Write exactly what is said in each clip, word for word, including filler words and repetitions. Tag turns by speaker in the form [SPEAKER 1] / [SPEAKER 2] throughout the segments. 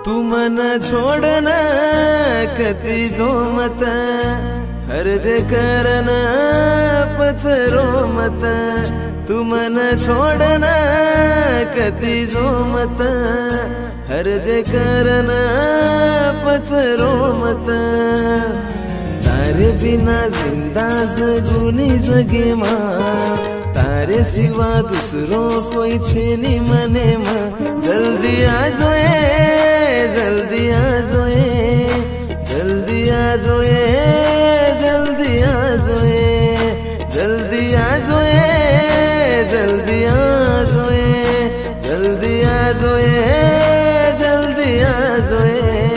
[SPEAKER 1] तू मन छोड़ना कति जो मत हर दे करना पचरो मत तू मन छोड़ना कति जो मत हर दे करना पचरो मत तारे बिना जिंदा जगुनी जगे माँ तारे सिवा दूसरों कोई छेनी मने माँ जल्दी आ जोए जल्दी आ जोए जल्दी आ जोए जल्दी आ जोए जल्दी आ जोए जल्दी आ जोए जल्दी आ जोए जल्दी आ जोए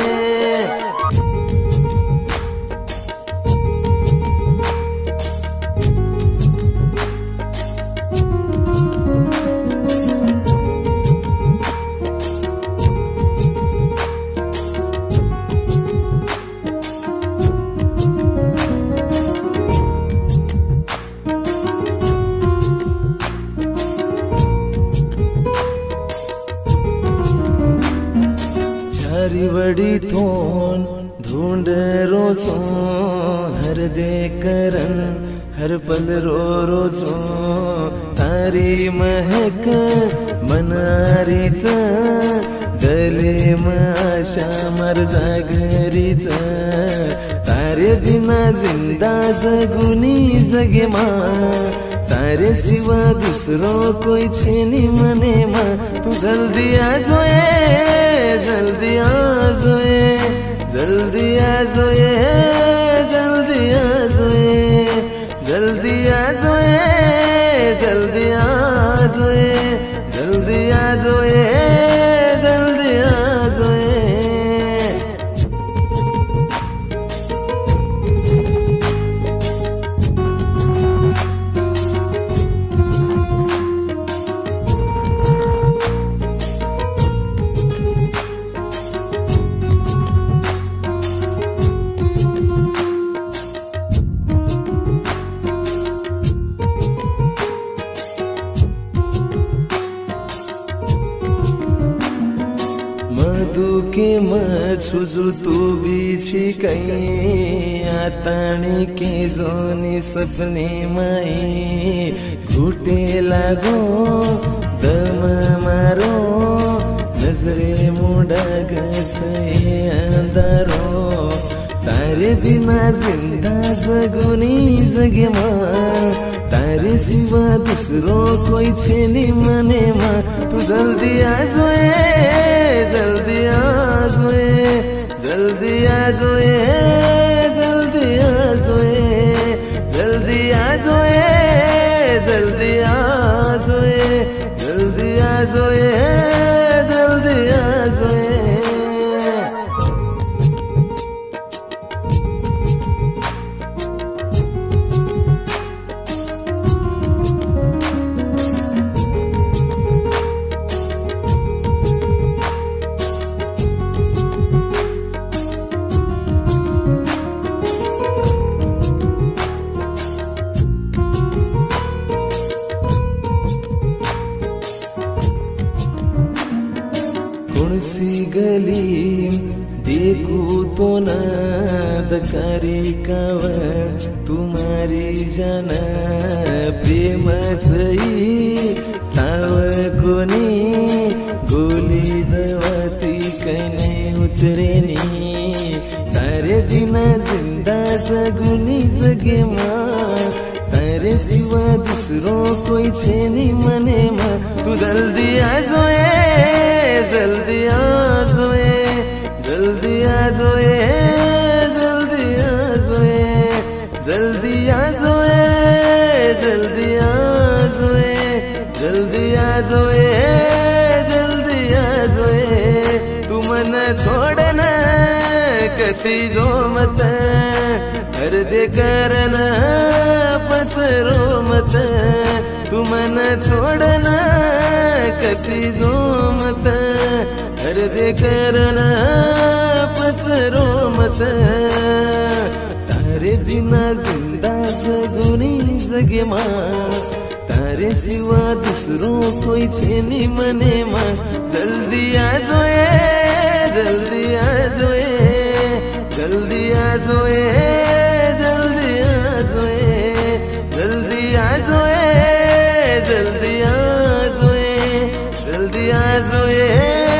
[SPEAKER 1] हरी बड़ी थोन ढूंढ रोचो हर दे करन हर पल रो रोचो तारी महक मनारी च गले माशा मर जागरी च तारे बिना जिंदा जगुनी जगे माँ तारे सिवा दूसरों कोई छेनी मने माँ तू जल्दी आ जोए जल्दी आ जोए जल्दी आ जोए जल्दी आ जोए जल्दी आ जोए जल्दी आ जोए जल्दी आ जोए जल्दी आ जोए मधु के मछुजु तू बीछी कहीं आतानी के जोनी सपने माई घुटे लागो दम मारो नजरे मुड़ा गए अंधारो तारे बिना जिंदा जगुनी जगे माँ तारे सिवा दूसरों कोई छेनी मने माँ तू जल्दी आ जोए जल्दी आ जोए जल्दी आ जोए जल्दी आ जोए जल्दी आ जोए जल्दी आ जोए जल्दी आ जोए जल्दी आ जोए सी गली देखू तो ना दकारी काव तुम्हारी जाना प्रेम चई ताव कोनी गोली दवाती कने उतरेनी तारे बिना जिंदा जगुनी जगे माँ तारे सिवा दूसरों कोई छेनी मने माँ तू जल्दी आ जोए जल्दी आ जोए जल्दी आ जोए जल्दी आ जोए जल्दी आ जोए जल्दी आ जोए जल्दी आ जोए जल्दी आ जोए तू मन छोड़ना कति जो मत हर दे करना पचरो मत तू मन छोड़ना कति जो मत हर दे करना पचरो मत तारे बिना जिंदा जगुनी जगे माँ तारे सिवा दूसरों कोई छेनी मने माँ जल्दी आ जोए जल्दी आ जोए, जल्दी आ जोए, जल्दी आ जोए, जल्दी आ जोए, जल्दी आ जोए, जल्दी आ जोए।